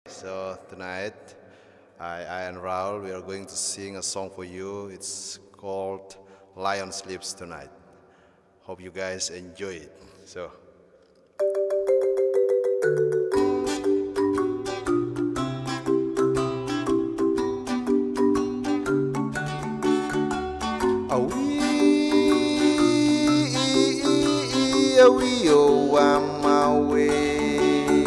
So tonight, I and Raul, we are going to sing a song for you. It's called Lion Sleeps Tonight. Hope you guys enjoy it. So. Oh, I'm away.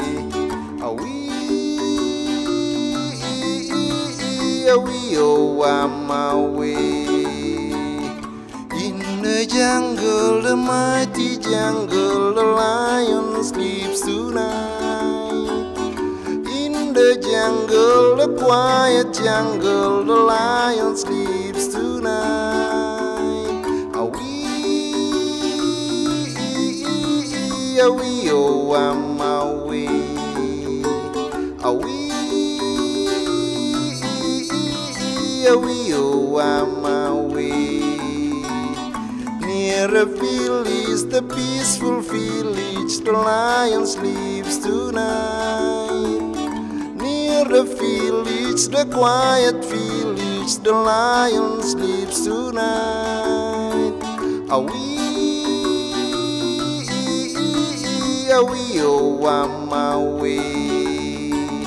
Oh, I'm away. In the jungle, the mighty jungle, the lion sleeps tonight. In the jungle, the quiet jungle, the lion sleeps tonight. Oh, I'm away. Oh, I'm away. Near a village, the peaceful village, the lion sleeps tonight. Near the village, the quiet village, the lion sleeps tonight. Oh, I'm away.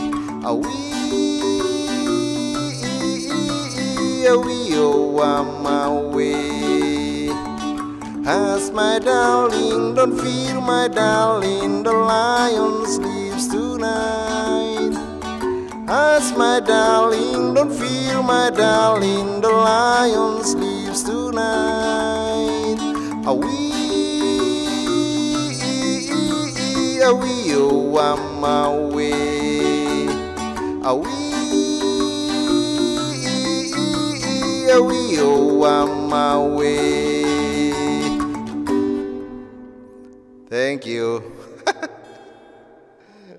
Oh, I'm away. Hush, my darling, don't fear, my darling, the lion sleeps tonight. Hush, my darling, don't fear, my darling, the lion sleeps tonight. Oh, I'm away. Oh, I'm away. Thank you.